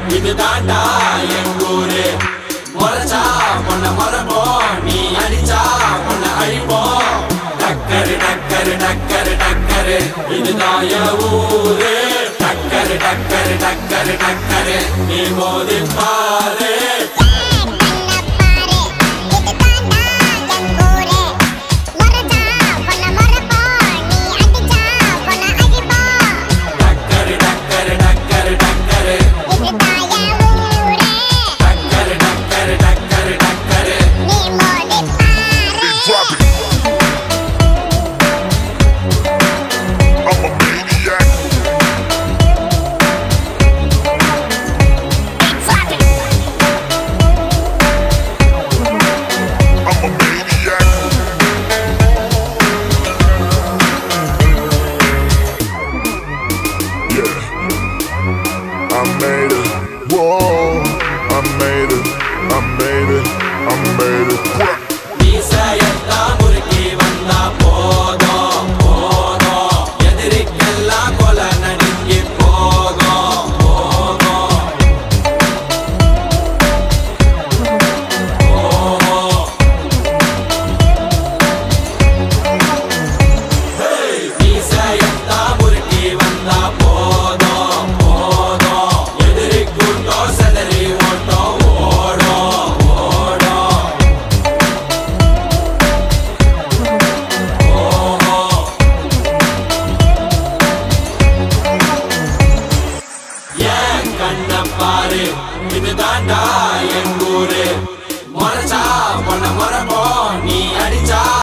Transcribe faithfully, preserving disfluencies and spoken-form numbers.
இது தாண்டா எங்கூரு. முறைச்சா பொண்ண மரபோம், நீ அடிச்சா பொண்ண அழிப்போம். டக்கரு டக்கரு டக்கரு டக்கரு இதுதான் என் ஊரு. டக்கரு டக்கரு டக்கரு டக்கரு நீ மோதி பாரு. I made it, whoa, I made it, I made it, I made it. நீசையத்தா முறுக்கி வந்தா போதும் போதும், எதிரிக்கெல்லாம் கொலை நடுங்கி போகும் போகும் போகும். நீசையத்தா முறுக்கி வந்தா போதும் போதும், எதிரிக்குண்டோ செதறி ஓட்டோ ஓடும் ஓடும். ஏன் கண்ண பாரு, இது தாண்டா என்